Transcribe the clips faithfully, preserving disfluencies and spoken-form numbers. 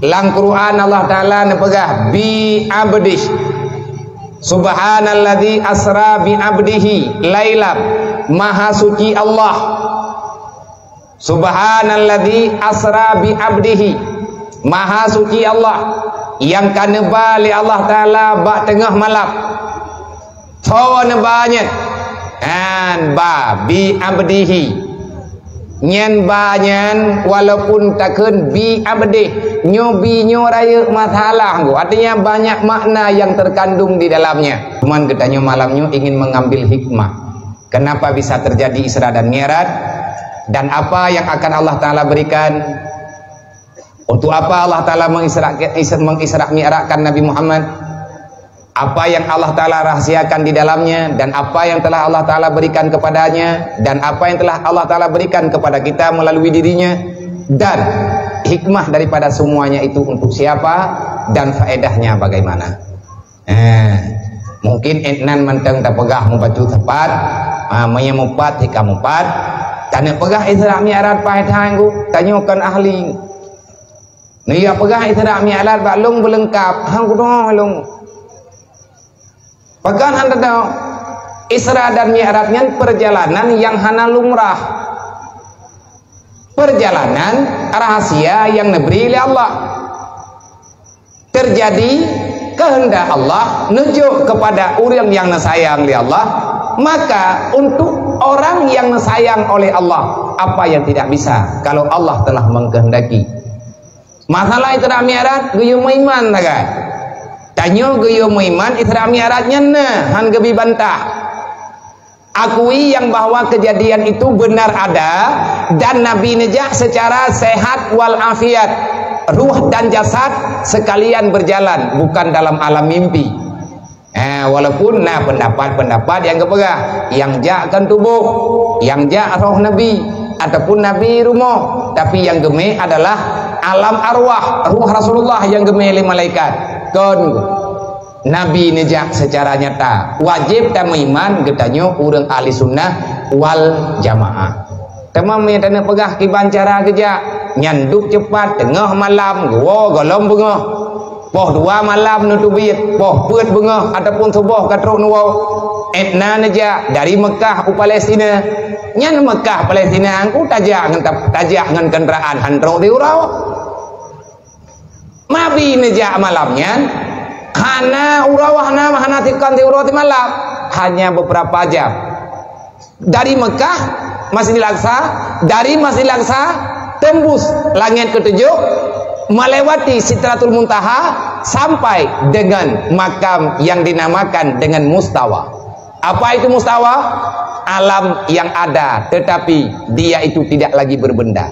lang Quran Allah Ta'ala nepegah bi abdih subhanalladzi asra bi abdihi lailam, maha suci Allah, subhanalladzi asra bi abdihi, maha suci Allah yang kaneba li Allah Ta'ala ba tengah malam tawa nebanya an ba bi abdihi nyen banyan walaupun takun bi abdi nyobi nyoraya masalah, artinya banyak makna yang terkandung di dalamnya. Cuman katanya malamnya ingin mengambil hikmah kenapa bisa terjadi Isra dan Mi'raj, dan apa yang akan Allah Ta'ala berikan, untuk apa Allah Ta'ala mengisra Mi'rajkan Nabi Muhammad, apa yang Allah Ta'ala rahasiakan di dalamnya, dan apa yang telah Allah Ta'ala berikan kepadanya, dan apa yang telah Allah Ta'ala berikan kepada kita melalui dirinya, dan hikmah daripada semuanya itu untuk siapa dan faedahnya bagaimana. eh, mungkin entnan menteng tak pegah membaca tepat uh, menyemupat hikam mupat tanya pegah Isra Mi'raj pahetang ku tanyakan ahli ni ya pegah Isra Mi'raj balung belengkap hang ku long pegang anda tahu Isra dan Mi'rajnya perjalanan yang hana lumrah, perjalanan rahasia yang diberi oleh Allah, terjadi kehendak Allah nujuk kepada orang yang sayang oleh Allah. Maka untuk orang yang sayang oleh Allah, apa yang tidak bisa kalau Allah telah mengkehendaki. Masalah Isra Mi'raj guyu iman tak kan? Tanya guyu iman Isra Mi'rajnya nah han gebi bantah. Akui yang bahwa kejadian itu benar ada dan Nabi Najah secara sehat walafiat, ruh dan jasad sekalian berjalan, bukan dalam alam mimpi. Eh, walaupun nah pendapat-pendapat yang kepegah, yang jakkan tubuh, yang jak roh Nabi ataupun Nabi rumah, tapi yang geme adalah alam arwah, ruh Rasulullah yang geme oleh malaikat. Kon Nabi nejak secara nyata wajib dan iman getanya urang ahli sunnah wal jamaah. Temam yang tanda pegah kiban cara kerja nyanduk cepat tengah malam gua golong bengah poh dua malam nutubit poh peut bengah ataupun subuh katruk nuwa etna nejak dari Mekah ke Palestina nyan Mekah Palestina angku tajak ngan tajak ngan kendaraan hantrok di urau Nabi nejak malamnya hana urawahna hana tikan di urau malam hanya beberapa jam dari Mekah Masjidil Aqsa, dari Masjidil Aqsa tembus langit ketujuh melewati Sidratul Muntaha sampai dengan makam yang dinamakan dengan Mustawa. Apa itu Mustawa? Alam yang ada tetapi dia itu tidak lagi berbenda,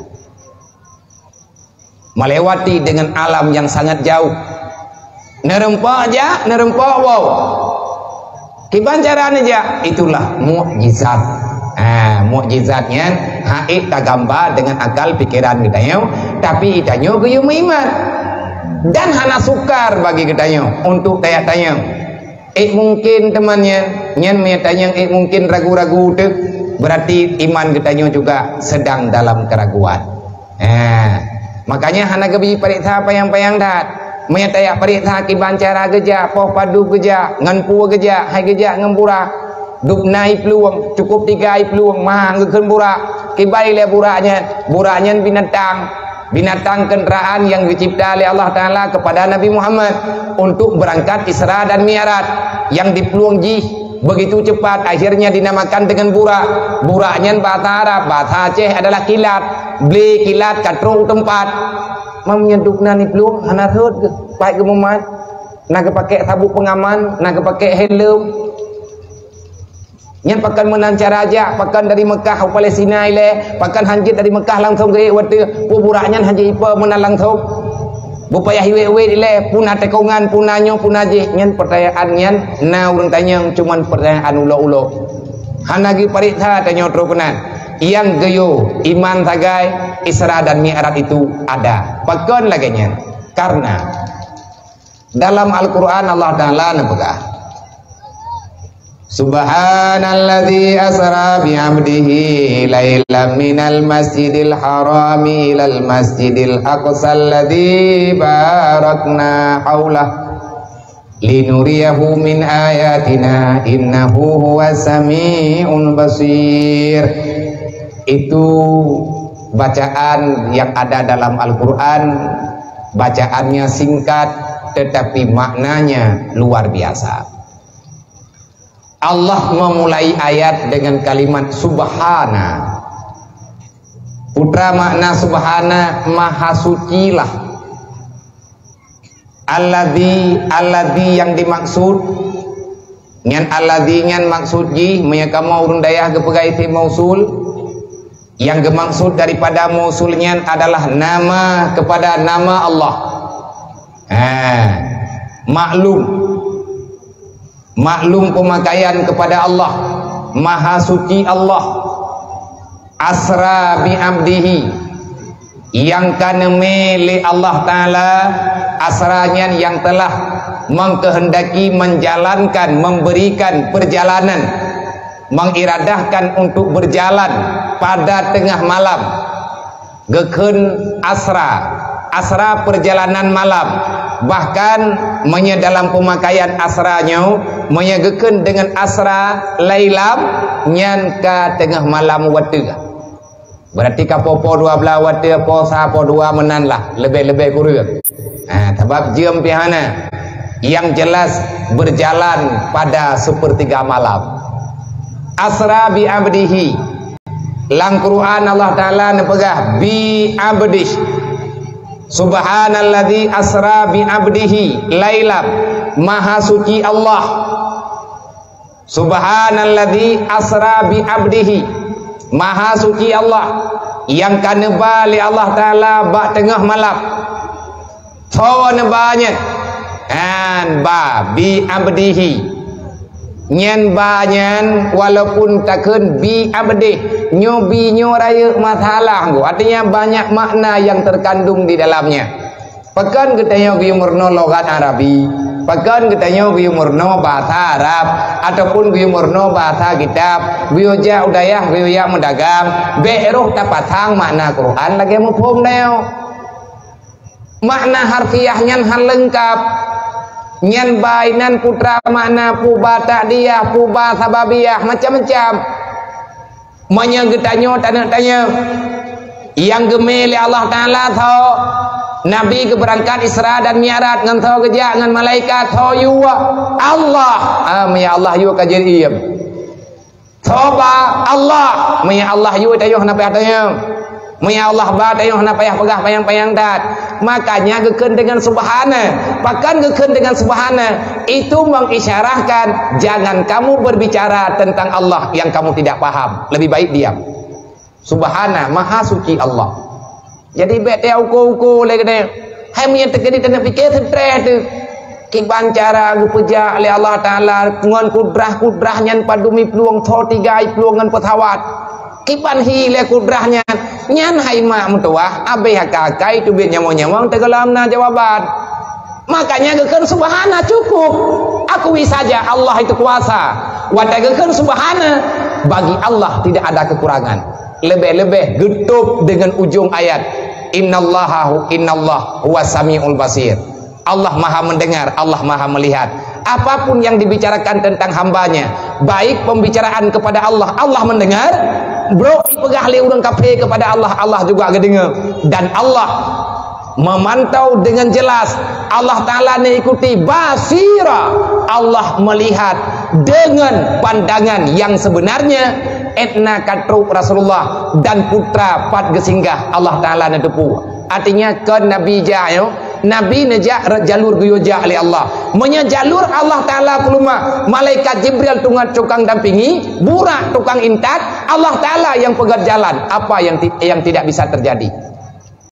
melewati dengan alam yang sangat jauh. Nerempak aja, nerempak wow. Kiban caranya aja, itulah mukjizat. Ah, mukjizatnya haid tak gambar dengan akal pikiran kita yo, tapi itanyo guyu iman. Dan hana sukar bagi kita yo untuk tanya-tanya. Eh mungkin temannya, nyen tanya eh mungkin ragu-ragu tu, berarti iman kita yo juga sedang dalam keraguan. Ah, makanya hana gebi periksa payang-payang dat. Menyataya periksa kiban cara geja, poh padu geja, ngan pu geja, hai geja ngempura. Duk naik peluang cukup tiga peluang mah ngeken burak kibai le buraknya buraknya binatang binatang kendaraan yang dicipta oleh Allah Ta'ala kepada Nabi Muhammad untuk berangkat Isra dan Mi'raj yang dipeluang jih begitu cepat akhirnya dinamakan dengan burak. Buraknya bahasa Arab, bahasa Aceh adalah kilat, beli kilat katrung tempat menyedukna ni peluang hana thut ke baik ke mumat nak pakai sabuk pengaman nak pakai helm yang pakan menancar aja, pakan dari Mekah ke Palestina ile, pakan hanjit dari Mekah langsung ke waktu puburaknya haji ipa menang langsung. Bupaya hiwe-hiwe ile, punah tekongan, punahnya, punajih, nyen pertanyaannya, na urang tanya cuman pertanyaan ulo-ulo. Hanagi pariksa tanya terukunan. Yang geyo iman tagai Isra dan Mi'raj itu ada. Pakan laginya. Karena dalam Al-Quran Allah Ta'ala nabegah Subhanalladzi asra bi 'abdihi lailan minal masjidil harami ilal masjidil aqsal ladzi barakna haulah linuriyahu min ayatina innahu huwas samiul basir. Itu bacaan yang ada dalam Al-Quran. Bacaannya singkat tetapi maknanya luar biasa. Allah memulai ayat dengan kalimat subhana. Putra makna subhana, maha sucilah. Alladzi, alladzi yang dimaksud nyan alladzi nyan maksud ji mereka mau urun dayah kepegai isim mausul. Yang dimaksud daripada mausulnya adalah nama kepada nama Allah. Ah, maklum maklum pemakaian kepada Allah, maha suci Allah. Asra bi abdihi, yang kana milik Allah Ta'ala, asranya yang telah mengkehendaki menjalankan, memberikan perjalanan, mengiradahkan untuk berjalan pada tengah malam. Geken asra, asra perjalanan malam. Bahkan menye dalam pemakaian asranya menyegekan dengan asra lailam nyan ka tengah malam waktu. Berarti kapopo dua belas waktu po sapo dua menan lah, lebih-lebih kurang. Nah, sebab jam pihana yang jelas berjalan pada sepertiga malam. Asra bi abdihi, lang Quran Allah Ta'ala nepegah bi abdih. Subhanalladzi asra bi abdihi lailam, maha suci Allah. Subhanalladzi asra bi abdihi, maha suci Allah yang kana bali Allah Ta'ala ba tengah malam. Tawana banyak an ba bi abdihi nyen banyan walaupun takun bi abdih nyobi nyoraya masalah go, artinya banyak makna yang terkandung di dalamnya. Pekan katanya bi murno logat Arabi, pekan katanya bi murno bahasa Arab, ataupun bi murno bahasa kitab, bioja udayah bioja mendagang, be'ruh tapatang makna Quran lagi mufhum neo. Makna harfiahnya hal lengkap. Nyan bainan putra makna puba ta'diyah, puba sababiyah, macam-macam. Menyegetanyo tanya-tanya yang gemeli Allah Ta'ala tho Nabi keberangkat Isra dan Mi'raj ngan tho kejak ngan malaikat tho yuwa Allah. Ah ya Allah yu kajen iem. Toba Allah, ya Allah yu tayo hana payah tanya. Ya Allah ba tayo hana payah pegah payang-payang dat. Makanya geken dengan subhana, bahkan geken dengan subhana itu mengisyarahkan jangan kamu berbicara tentang Allah yang kamu tidak paham, lebih baik diam. Subhana, maha suci Allah. Jadi bete uko-uko lagi deh. Hai punya terkini kena fikir stres tu. Kiban cara gupeja oleh Allah Ta'ala ngon kudrah-kudrahnya padumi peluang tho tiga peluangan petawat. Kiban hile kudrahnya nyan hai mak mentuah abe hakakai tu biar nyamong-nyamong tegelamna jawaban. Makanya geken subhana cukup. Akui saja Allah itu kuasa. Wadageken subhana, bagi Allah tidak ada kekurangan. Lebih-lebih getup dengan ujung ayat innallaha innallah huwas samiul basir. Allah maha mendengar, Allah maha melihat. Apapun yang dibicarakan tentang hambanya, baik pembicaraan kepada Allah, Allah mendengar. Bro dipegah le urang kafe kepada Allah, Allah juga ngedengar. Dan Allah memantau dengan jelas. Allah Ta'ala mengikuti basira, Allah melihat dengan pandangan yang sebenarnya. Etna katru Rasulullah dan putra pat gesinggah Allah Ta'ala netepu. Artinya ke Nabi Jayo, Nabi nejak jalur guyoja oleh Allah. Menya jalur Allah Ta'ala peluma. Malaikat Jibril tungat tukang dampingi, burak tukang intat, Allah Ta'ala yang pegat jalan. Apa yang yang tidak bisa terjadi?